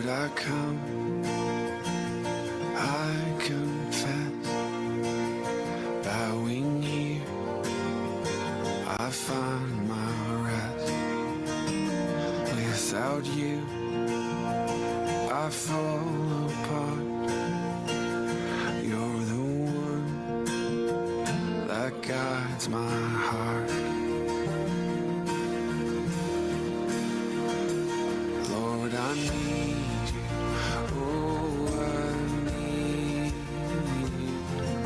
Lord, I come, I confess, bowing here, I find my rest. Without you, I fall apart. You're the one that guides my heart. Lord, I need you. Oh, I need you.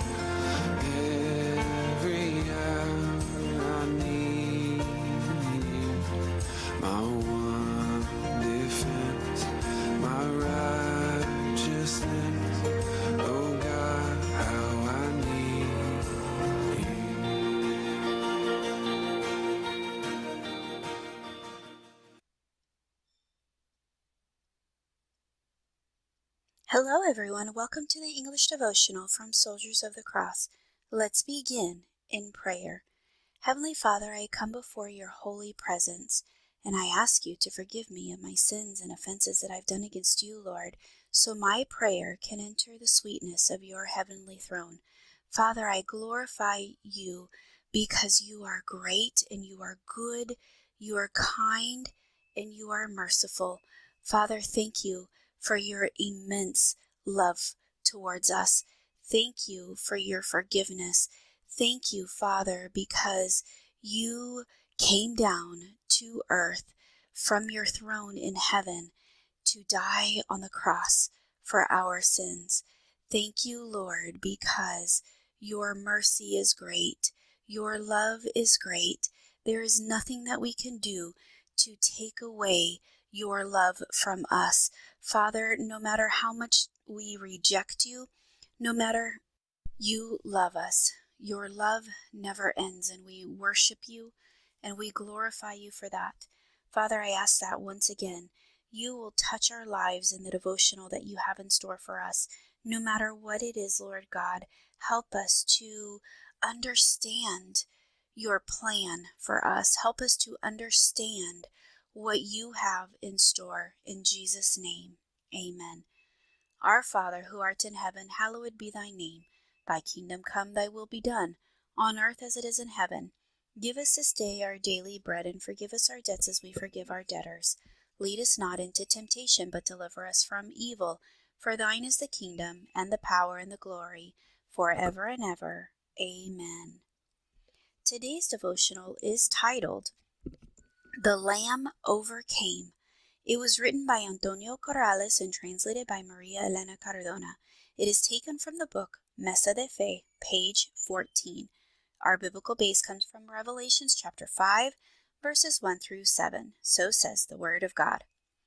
Every hour I need you. My one defense, my righteousness. Oh God, how I need you. Hello everyone, welcome to the English devotional from Soldiers of the Cross. Let's begin in prayer. Heavenly Father, I come before your holy presence, and I ask you to forgive me of my sins and offenses that I've done against you, Lord, so my prayer can enter the sweetness of your heavenly throne. Father, I glorify you because you are great and you are good, you are kind, and you are merciful. Father, thank you for your immense love towards us. Thank you for your forgiveness. Thank you, Father, because you came down to earth from your throne in heaven to die on the cross for our sins. Thank you, Lord, because your mercy is great. Your love is great. There is nothing that we can do to take away your love from us. Father, no matter how much we reject you, no matter you love us, your love never ends, and we worship you and we glorify you for that. Father, I ask that once again, you will touch our lives in the devotional that you have in store for us. No matter what it is, Lord God, help us to understand your plan for us. Help us to understand what you have in store. In Jesus' name, amen. Our Father, who art in heaven, hallowed be thy name. Thy kingdom come, thy will be done, on earth as it is in heaven. Give us this day our daily bread, and forgive us our debts as we forgive our debtors. Lead us not into temptation, but deliver us from evil. For thine is the kingdom, and the power, and the glory, forever and ever. Amen. Today's devotional is titled, The Lamb Overcame. It was written by Antonio Corrales and translated by Maria Elena Cardona. It is taken from the book Mesa de Fe, page 14. Our biblical base comes from Revelations chapter 5, verses 1 through 7. So says the Word of God.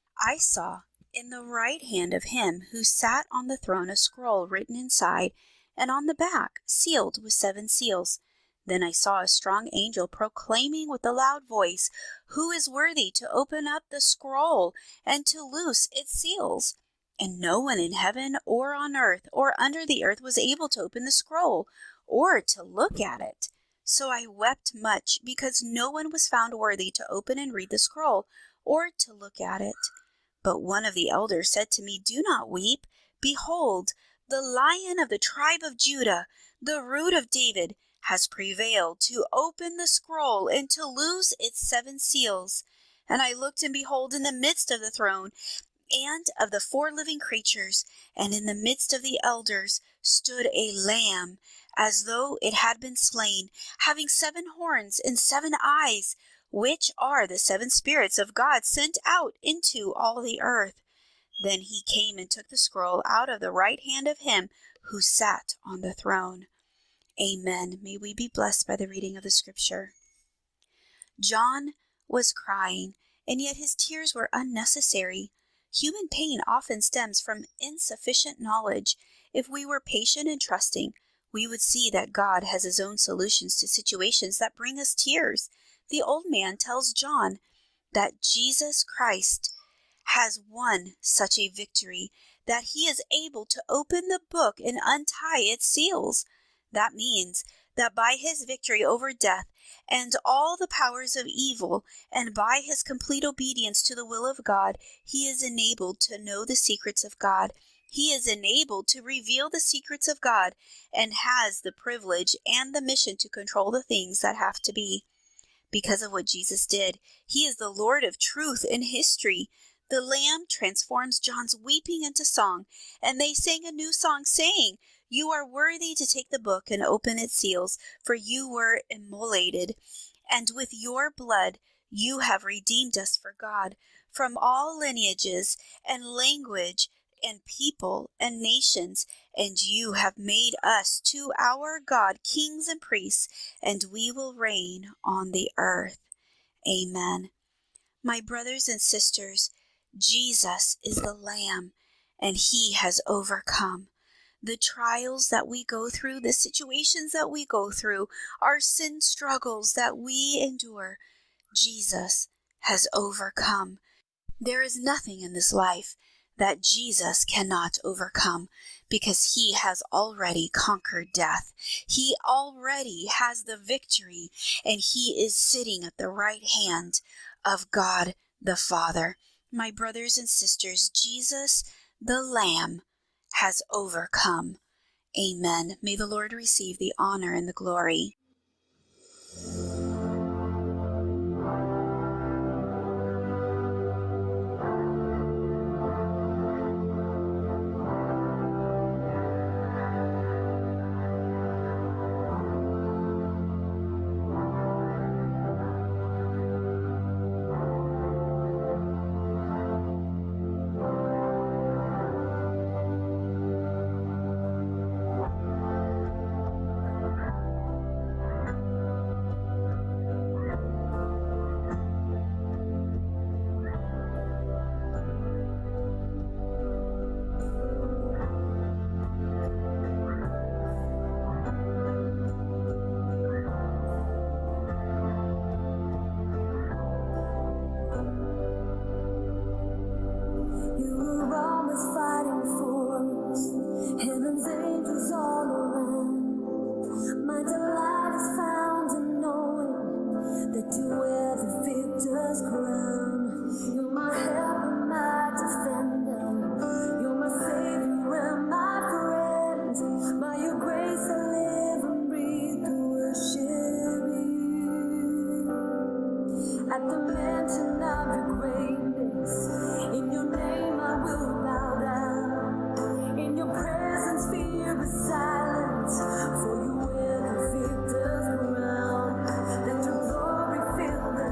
I saw in the right hand of him who sat on the throne a scroll written inside, and on the back, sealed with 7 seals. Then I saw a strong angel proclaiming with a loud voice, Who is worthy to open up the scroll and to loose its seals? And no one in heaven or on earth or under the earth was able to open the scroll or to look at it. So I wept much because no one was found worthy to open and read the scroll or to look at it. But one of the elders said to me, Do not weep. Behold, the Lion of the tribe of Judah, the Root of David, has prevailed to open the scroll and to loose its 7 seals. And I looked, and behold, in the midst of the throne and of the 4 living creatures, and in the midst of the elders, stood a lamb, as though it had been slain, having 7 horns and 7 eyes, which are the 7 spirits of God sent out into all the earth. Then he came and took the scroll out of the right hand of him who sat on the throne. Amen. May we be blessed by the reading of the scripture. John was crying, and yet his tears were unnecessary. Human pain often stems from insufficient knowledge. If we were patient and trusting, we would see that God has his own solutions to situations that bring us tears. The old man tells John that Jesus Christ has won such a victory, that he is able to open the book and untie its seals. That means that by his victory over death and all the powers of evil, and by his complete obedience to the will of God, he is enabled to know the secrets of God. He is enabled to reveal the secrets of God and has the privilege and the mission to control the things that have to be. Because of what Jesus did, he is the Lord of truth in history. The Lamb transforms John's weeping into song, and they sang a new song saying, "You are worthy to take the book and open its seals, for you were immolated, and with your blood you have redeemed us for God from all lineages and language and people and nations, and you have made us to our God kings and priests, and we will reign on the earth." Amen. My brothers and sisters, Jesus is the Lamb, and he has overcome. The trials that we go through, the situations that we go through, our sin struggles that we endure, Jesus has overcome. There is nothing in this life that Jesus cannot overcome, because he has already conquered death. He already has the victory, and he is sitting at the right hand of God the Father. My brothers and sisters, Jesus, the Lamb, has overcome. Amen. May the Lord receive the honor and the glory. Heaven's angels all around. My delight is found in knowing that you wear the victor's crown. You're my helper, my defender. You're my savior and my friend. By your grace I live and breathe to worship you. At the mention of your greatness, in your name I will bow down. In your presence, fear is silence, for you wear the victor's crown. Let your glory fill the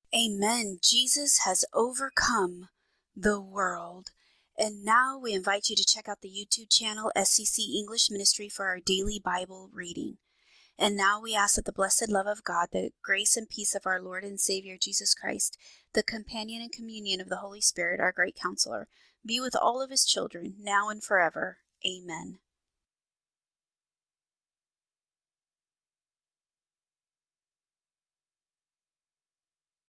Amen. Jesus has overcome the world. And now we invite you to check out the YouTube channel SCC English Ministry for our daily Bible reading. And now we ask that the blessed love of God, the grace and peace of our Lord and Savior Jesus Christ, the companion and communion of the Holy Spirit, our great counselor, be with all of his children, now and forever. Amen.